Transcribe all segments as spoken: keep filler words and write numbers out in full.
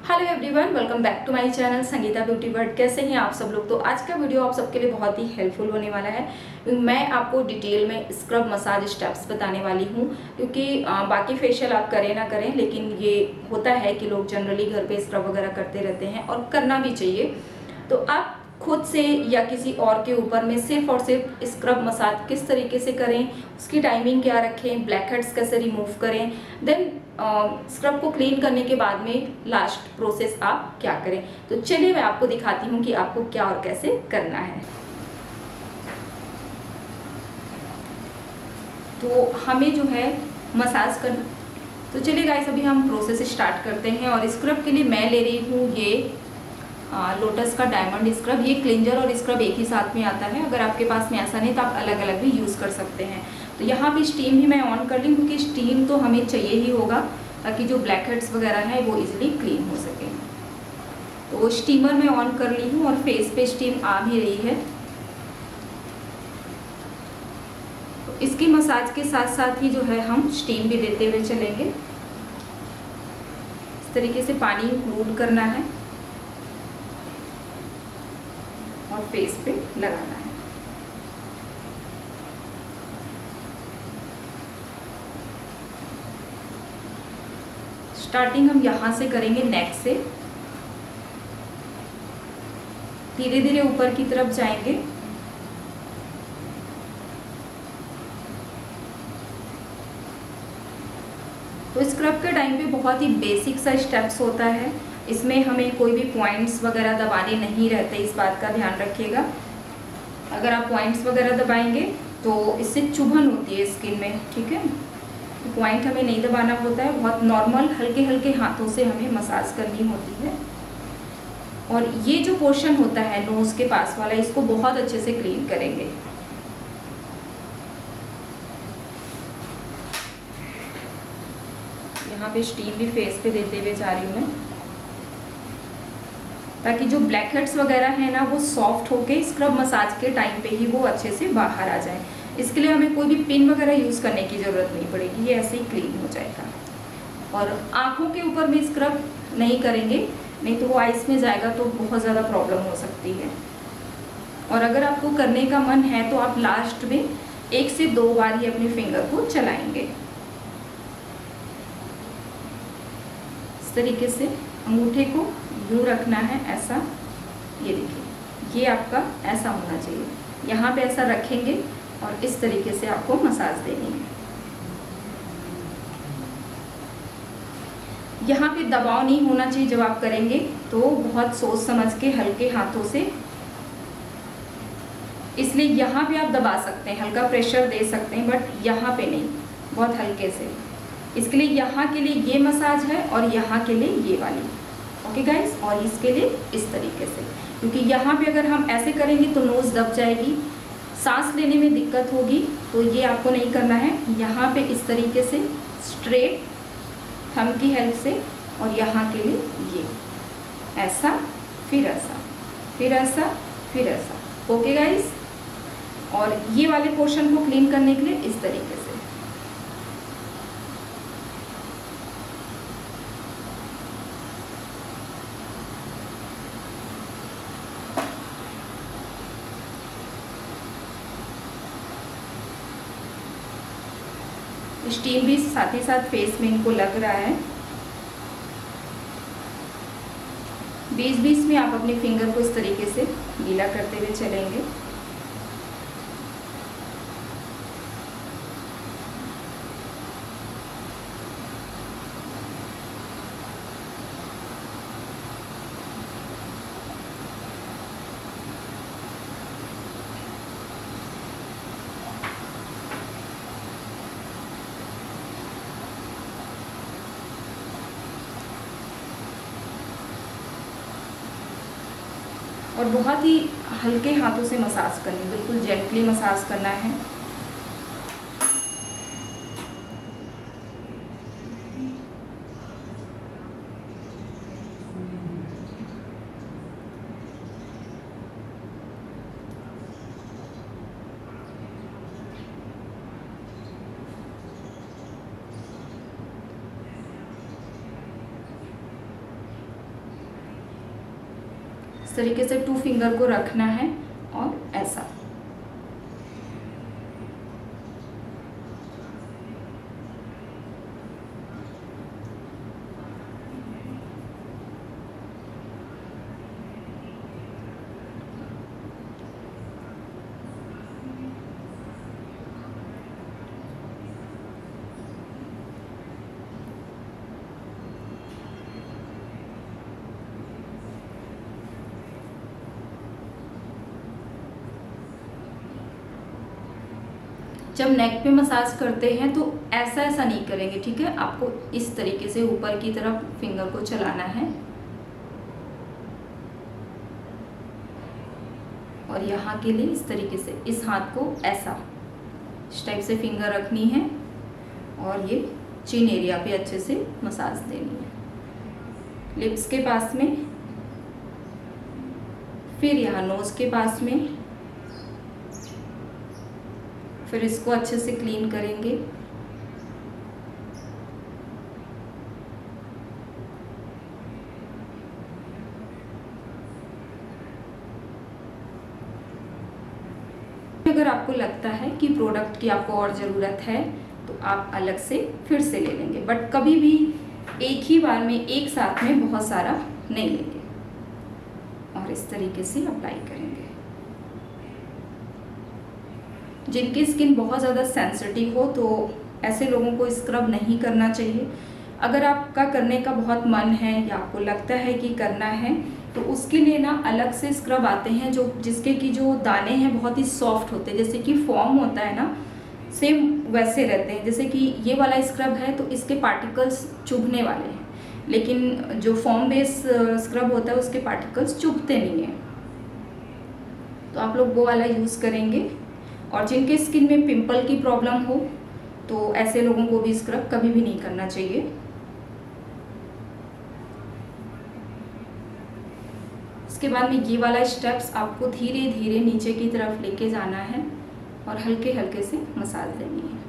Hello everyone, welcome back to my channel Sangeeta beauty world. कैसे हैं आप सब लोग। तो आज का वीडियो आप सबके लिए बहुत ही हेल्पफुल होने वाला है। मैं आपको डिटेल में स्क्रब मसाज स्टेप्स बताने वाली हूं, क्योंकि बाकी फेशियल आप करें ना करें, लेकिन ये होता है कि लोग जनरली घर पे स्क्रब वगैरह करते रहते हैं और करना भी चाहिए। तो आप खुद से या किसी और के ऊपर में सिर्फ और सिर्फ स्क्रब मसाज किस तरीके से करें, उसकी टाइमिंग क्या रखें, ब्लैक हेड्स कैसे रिमूव करें, देन स्क्रब को क्लीन करने के बाद में लास्ट प्रोसेस आप क्या करें। तो चलिए मैं आपको दिखाती हूँ कि आपको क्या और कैसे करना है। तो हमें जो है मसाज कर तो चलिए गाइस, अभी हम प्रोसेस स्टार्ट करते हैं। और स्क्रब के लिए मैं ले रही हूँ ये लोटस का डायमंड स्क्रब। ये क्लिंजर और स्क्रब एक ही साथ में आता है। अगर आपके पास में ऐसा नहीं तो आप अलग अलग भी यूज़ कर सकते हैं। तो यहाँ पे स्टीम भी मैं ऑन कर ली, क्योंकि स्टीम तो हमें चाहिए ही होगा ताकि जो ब्लैक हेड्स वगैरह है वो इजीली क्लीन हो सके। तो स्टीमर मैं ऑन कर ली हूँ और फेस पे स्टीम आ भी रही है। तो इसकी मसाज के साथ साथ ही जो है हम स्टीम भी देते हुए चलेंगे। इस तरीके से पानी इंक्लूड करना है और फेस पे लगाना है। स्टार्टिंग हम यहाँ से करेंगे, नेक से धीरे धीरे ऊपर की तरफ जाएंगे। तो स्क्रब के टाइम पे बहुत ही बेसिक सा स्टेप्स होता है। इसमें हमें कोई भी पॉइंट्स वगैरह दबाने नहीं रहते, इस बात का ध्यान रखिएगा। अगर आप पॉइंट्स वगैरह दबाएंगे तो इससे चुभन होती है स्किन में, ठीक है। तो पॉइंट हमें नहीं दबाना होता है, बहुत नॉर्मल हल्के हल्के हाथों से हमें मसाज करनी होती है। और ये जो पोर्शन होता है नोज के पास वाला, इसको बहुत अच्छे से क्लीन करेंगे। यहाँ पे स्टीम भी फेस पे देते हुए जा रही हूँ मैं, ताकि जो ब्लैक हेड्स वगैरह है ना वो सॉफ्ट होके स्क्रब मसाज के टाइम पे ही वो अच्छे से बाहर आ जाए। इसके लिए हमें कोई भी पिन वगैरह यूज़ करने की ज़रूरत नहीं पड़ेगी, ये ऐसे ही क्लीन हो जाएगा। और आँखों के ऊपर में स्क्रब नहीं करेंगे, नहीं तो वो आइस में जाएगा तो बहुत ज़्यादा प्रॉब्लम हो सकती है। और अगर आपको करने का मन है तो आप लास्ट में एक से दो बार ही अपने फिंगर को चलाएंगे। इस तरीके से अंगूठे को यूँ रखना है, ऐसा, ये देखिए, ये आपका ऐसा होना चाहिए। यहाँ पे ऐसा रखेंगे और इस तरीके से आपको मसाज देनी है। यहाँ पे दबाव नहीं होना चाहिए जब आप करेंगे, तो बहुत सोच समझ के हल्के हाथों से, इसलिए यहाँ पे आप दबा सकते हैं, हल्का प्रेशर दे सकते हैं, बट यहाँ पे नहीं, बहुत हल्के से। इसके लिए यहाँ के लिए ये मसाज है और यहाँ के लिए ये वाली, ओके गाइस। और इसके लिए इस तरीके से, क्योंकि यहाँ पे अगर हम ऐसे करेंगे तो नोज दब जाएगी, सांस लेने में दिक्कत होगी, तो ये आपको नहीं करना है। यहाँ पे इस तरीके से स्ट्रेट थंब की हेल्प से, और यहाँ के लिए ये ऐसा, फिर ऐसा, फिर ऐसा, फिर ऐसा, ओके गाइस। और ये वाले पोर्शन को क्लीन करने के लिए इस तरीके से। स्टीम भी साथ ही साथ फेस में इनको लग रहा है। बीच बीच में आप अपने फिंगर को इस तरीके से गीला करते हुए चलेंगे। और बहुत ही हल्के हाथों से मसाज करनी, बिल्कुल जेंटली मसाज करना है। तरीके से टू फिंगर को रखना है और ऐसा। जब नेक पे मसाज करते हैं तो ऐसा ऐसा नहीं करेंगे, ठीक है। आपको इस तरीके से ऊपर की तरफ फिंगर को चलाना है और यहाँ के लिए इस तरीके से इस हाथ को ऐसा इस टाइप से फिंगर रखनी है और ये चिन एरिया पे अच्छे से मसाज देनी है। लिप्स के पास में, फिर यहाँ नोज के पास में, फिर इसको अच्छे से क्लीन करेंगे। अगर आपको लगता है कि प्रोडक्ट की आपको और ज़रूरत है तो आप अलग से फिर से ले लेंगे, बट कभी भी एक ही बार में एक साथ में बहुत सारा नहीं लेंगे। और इस तरीके से अप्लाई करेंगे। जिनकी स्किन बहुत ज़्यादा सेंसिटिव हो तो ऐसे लोगों को स्क्रब नहीं करना चाहिए। अगर आपका करने का बहुत मन है या आपको लगता है कि करना है तो उसके लिए ना अलग से स्क्रब आते हैं जो जिसके कि जो दाने हैं बहुत ही सॉफ्ट होते हैं, जैसे कि फॉर्म होता है ना सेम वैसे रहते हैं। जैसे कि ये वाला स्क्रब है तो इसके पार्टिकल्स चुभने वाले हैं, लेकिन जो फॉर्म बेस स्क्रब होता है उसके पार्टिकल्स चुभते नहीं हैं। तो आप लोग वो वाला यूज़ करेंगे। और जिनके स्किन में पिंपल की प्रॉब्लम हो तो ऐसे लोगों को भी स्क्रब कभी भी नहीं करना चाहिए। इसके बाद में ये वाला स्टेप्स आपको धीरे धीरे नीचे की तरफ लेके जाना है और हल्के हल्के से मसाज देनी है।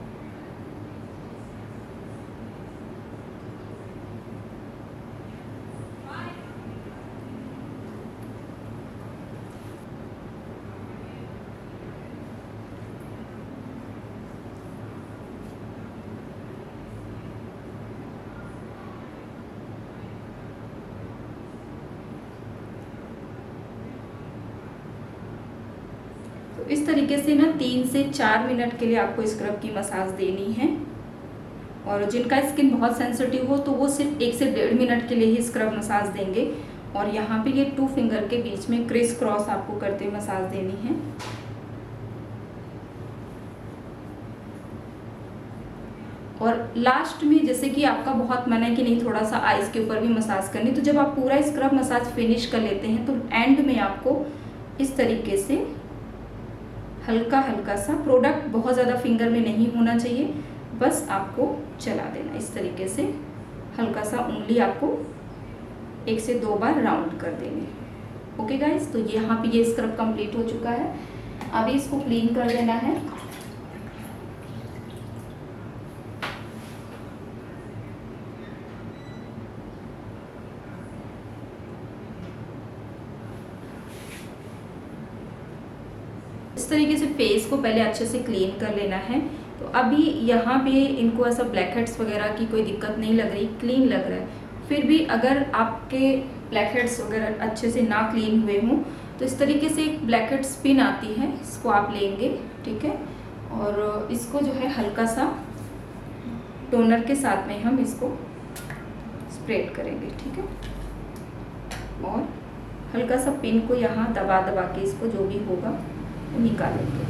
तो इस तरीके से ना तीन से चार मिनट के लिए आपको स्क्रब की मसाज देनी है। और जिनका स्किन बहुत सेंसिटिव हो तो वो सिर्फ एक से डेढ़ मिनट के लिए ही स्क्रब मसाज देंगे। और यहाँ पे ये टू फिंगर के बीच में क्रिस क्रॉस आपको करते हुए मसाज देनी है। और लास्ट में जैसे कि आपका बहुत मन है कि नहीं थोड़ा सा आइज के ऊपर भी मसाज करनी, तो जब आप पूरा स्क्रब मसाज फिनिश कर लेते हैं तो एंड में आपको इस तरीके से हल्का हल्का सा, प्रोडक्ट बहुत ज़्यादा फिंगर में नहीं होना चाहिए, बस आपको चला देना इस तरीके से हल्का सा उंगली आपको एक से दो बार राउंड कर देंगे। ओके गाइस, तो यहाँ पे ये स्क्रब कंप्लीट हो चुका है। अभी इसको क्लीन कर देना है। इस तरीके से फेस को पहले अच्छे से क्लीन कर लेना है। तो अभी यहाँ पे इनको ऐसा ब्लैक हेड्स वगैरह की कोई दिक्कत नहीं लग रही, क्लीन लग रहा है। फिर भी अगर आपके ब्लैक हेड्स वगैरह अच्छे से ना क्लीन हुए हों तो इस तरीके से एक ब्लैक हेड स्पिन आती है, इसको आप लेंगे, ठीक है। और इसको जो है हल्का सा टोनर के साथ में हम इसको स्प्रेड करेंगे, ठीक है। और हल्का सा पिन को यहाँ दबा दबा के इसको जो भी होगा निकालेंगे।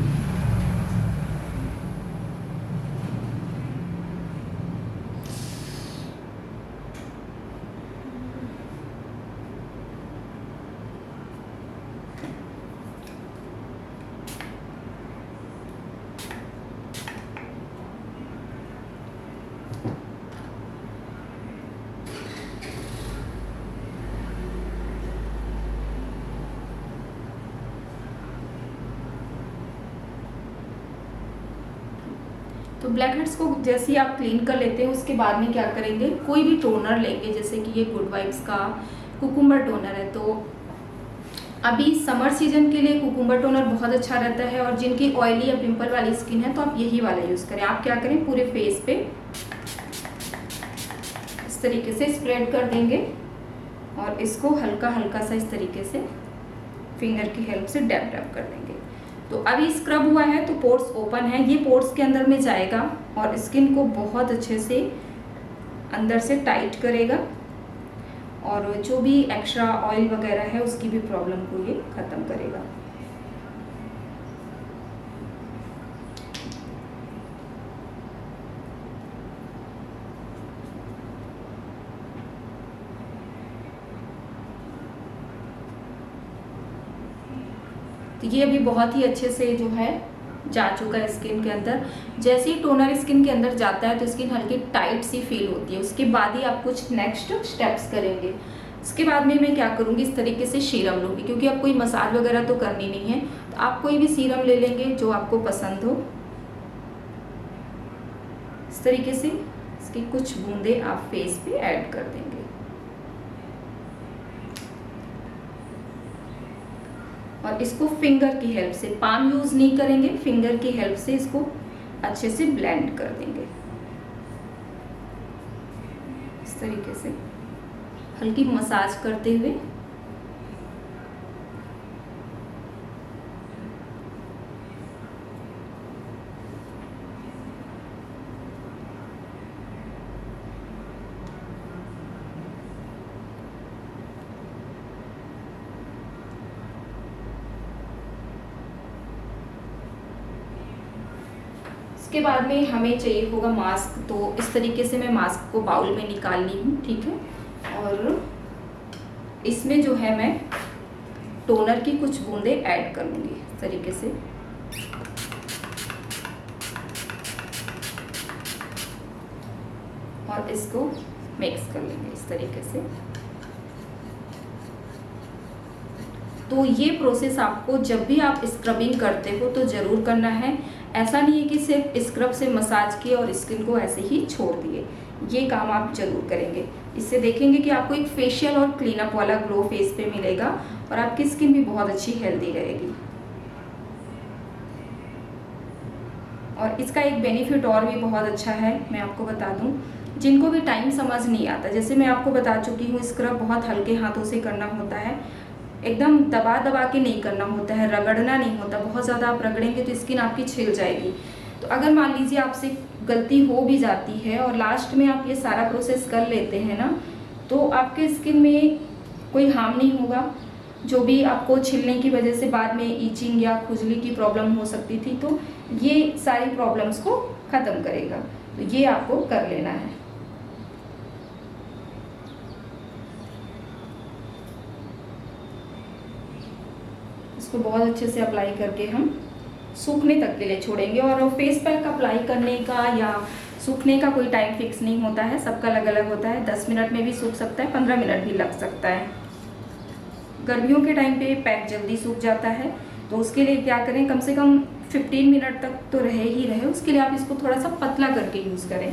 तो ब्लैक हेड्स को जैसे ही आप क्लीन कर लेते हैं उसके बाद में क्या करेंगे, कोई भी टोनर लेंगे, जैसे कि ये गुड वाइब्स का कुकुम्बर टोनर है, तो अभी समर सीजन के लिए कुकुम्बर टोनर बहुत अच्छा रहता है, और जिनकी ऑयली या पिंपल वाली स्किन है तो आप यही वाला यूज़ करें। आप क्या करें, पूरे फेस पे इस तरीके से स्प्रेड कर देंगे और इसको हल्का हल्का सा इस तरीके से फिंगर की हेल्प से डैप डैप कर देंगे। तो अभी स्क्रब हुआ है तो पोर्स ओपन है, ये पोर्स के अंदर में जाएगा और स्किन को बहुत अच्छे से अंदर से टाइट करेगा, और जो भी एक्स्ट्रा ऑयल वगैरह है उसकी भी प्रॉब्लम को ये ख़त्म करेगा। तो ये अभी बहुत ही अच्छे से जो है जा चुका है स्किन के अंदर। जैसे ही टोनर स्किन के अंदर जाता है तो स्किन हल्की टाइट सी फील होती है। उसके बाद ही आप कुछ नेक्स्ट स्टेप्स करेंगे। इसके बाद में मैं क्या करूँगी, इस तरीके से सीरम लूँगी, क्योंकि अब कोई मसाज वगैरह तो करनी नहीं है, तो आप कोई भी सीरम ले लेंगे जो आपको पसंद हो। इस तरीके से इसकी कुछ बूंदे आप फेस पे ऐड कर देंगे। और इसको फिंगर की हेल्प से, पाम यूज़ नहीं करेंगे, फिंगर की हेल्प से इसको अच्छे से ब्लेंड कर देंगे। इस तरीके से हल्की मसाज करते हुए इसके बाद में हमें चाहिए होगा मास्क। तो इस तरीके से मैं मास्क को बाउल में निकाल ली हूँ, ठीक है। और इसमें जो है मैं टोनर की कुछ बूंदे ऐड कर लूँगी इस तरीके से। और इसको मिक्स कर लेंगे इस तरीके से। तो ये प्रोसेस आपको जब भी आप स्क्रबिंग करते हो तो ज़रूर करना है। ऐसा नहीं है कि सिर्फ स्क्रब से मसाज किए और स्किन को ऐसे ही छोड़ दिए। ये काम आप जरूर करेंगे। इससे देखेंगे कि आपको एक फेशियल और क्लीन अप वाला ग्लो फेस पे मिलेगा और आपकी स्किन भी बहुत अच्छी हेल्दी रहेगी। और इसका एक बेनिफिट और भी बहुत अच्छा है, मैं आपको बता दूं, जिनको भी टाइम समझ नहीं आता, जैसे मैं आपको बता चुकी हूँ, स्क्रब बहुत हल्के हाथों से करना होता है, एकदम दबा दबा के नहीं करना होता है, रगड़ना नहीं होता। बहुत ज़्यादा आप रगड़ेंगे तो स्किन आपकी छिल जाएगी। तो अगर मान लीजिए आपसे गलती हो भी जाती है और लास्ट में आप ये सारा प्रोसेस कर लेते हैं ना, तो आपके स्किन में कोई हार्म नहीं होगा। जो भी आपको छिलने की वजह से बाद में ईचिंग या खुजली की प्रॉब्लम हो सकती थी, तो ये सारी प्रॉब्लम्स को ख़त्म करेगा। तो ये आपको कर लेना है। इसको बहुत अच्छे से अप्लाई करके हम सूखने तक के लिए छोड़ेंगे। और फेस पैक अप्लाई करने का या सूखने का कोई टाइम फिक्स नहीं होता है, सबका अलग अलग होता है। दस मिनट में भी सूख सकता है, पंद्रह मिनट भी लग सकता है। गर्मियों के टाइम पे पैक जल्दी सूख जाता है, तो उसके लिए क्या करें, कम से कम पंद्रह मिनट तक तो रहे ही रहे। उसके लिए आप इसको थोड़ा सा पतला करके यूज़ करें।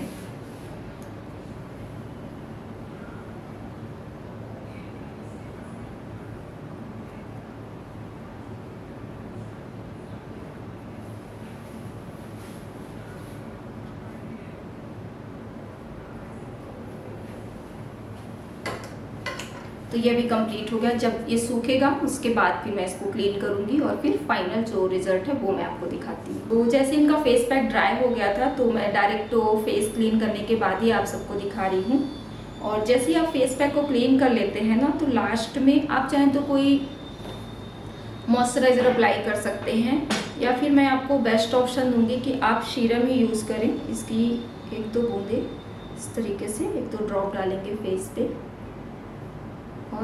तो ये भी कंप्लीट हो गया। जब ये सूखेगा उसके बाद फिर मैं इसको क्लीन करूंगी और फिर फाइनल जो रिजल्ट है वो मैं आपको दिखाती हूँ। तो जैसे इनका फेस पैक ड्राई हो गया था, तो मैं डायरेक्ट तो फेस क्लीन करने के बाद ही आप सबको दिखा रही हूँ। और जैसे ही आप फेस पैक को क्लीन कर लेते हैं ना, तो लास्ट में आप चाहें तो कोई मॉइस्चराइज़र अप्लाई कर सकते हैं, या फिर मैं आपको बेस्ट ऑप्शन दूंगी कि आप सीरम ही यूज़ करें। इसकी एक दो बूंदे इस तरीके से, एक दो ड्रॉप डालेंगे फेस पे और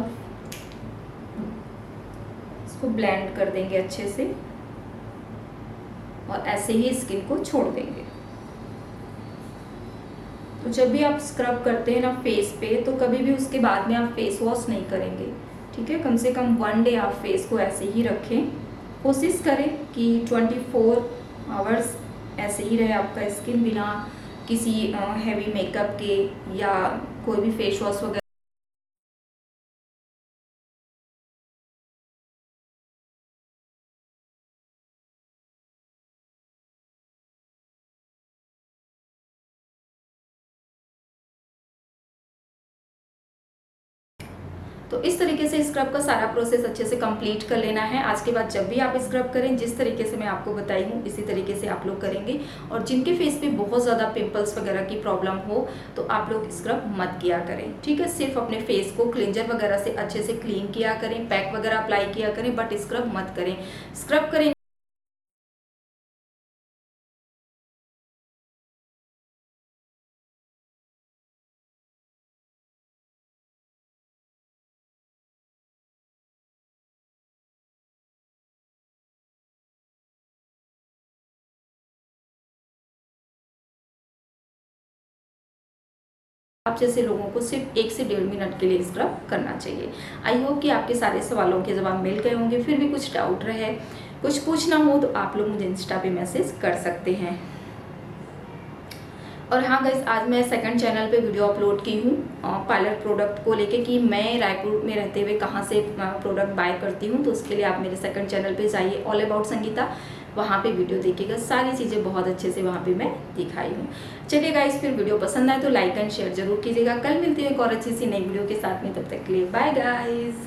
इसको ब्लेंड कर देंगे अच्छे से, और ऐसे ही स्किन को छोड़ देंगे। तो जब भी आप स्क्रब करते हैं ना फेस पे, तो कभी भी उसके बाद में आप फेस वॉश नहीं करेंगे, ठीक है। कम से कम वन डे आप फेस को ऐसे ही रखें। कोशिश करें कि चौबीस आवर्स ऐसे ही रहे आपका स्किन, बिना किसी हैवी मेकअप के या कोई भी फेस वॉश वगैरह तो इस तरीके से स्क्रब का सारा प्रोसेस अच्छे से कंप्लीट कर लेना है। आज के बाद जब भी आप स्क्रब करें, जिस तरीके से मैं आपको बताई हूँ इसी तरीके से आप लोग करेंगे। और जिनके फेस पे बहुत ज़्यादा पिंपल्स वगैरह की प्रॉब्लम हो तो आप लोग स्क्रब मत किया करें, ठीक है। सिर्फ अपने फेस को क्लिंजर वगैरह से अच्छे से क्लीन किया करें, पैक वगैरह अप्लाई किया करें, बट स्क्रब मत करें। स्क्रब करें आप जैसे लोगों को सिर्फ एक से डेढ़ मिनट के लिए स्क्रब करना चाहिए। आई होप कि आपके सारे सवालों के जवाब मिल गए होंगे। फिर भी कुछ डाउट रहे, कुछ पूछना हो तो आप लोग मुझे इंस्टा पे मैसेज कर सकते हैं। और हाँ गाइस, आज मैं सेकंड चैनल पे वीडियो अपलोड की हूँ पार्लर प्रोडक्ट को लेके कि मैं रायपुर में रहते हुए कहाँ से प्रोडक्ट बाय करती हूँ। तो उसके लिए आप मेरे सेकंड चैनल पे जाइए, ऑल अबाउट संगीता, वहाँ पे वीडियो देखिएगा। सारी चीज़ें बहुत अच्छे से वहाँ पे मैं दिखाई हूँ। चलिए गाइस, फिर वीडियो पसंद आए तो लाइक एंड शेयर जरूर कीजिएगा। कल मिलती है एक और अच्छी सी नई वीडियो के साथ में, तब तक के लिए बाय गाइस।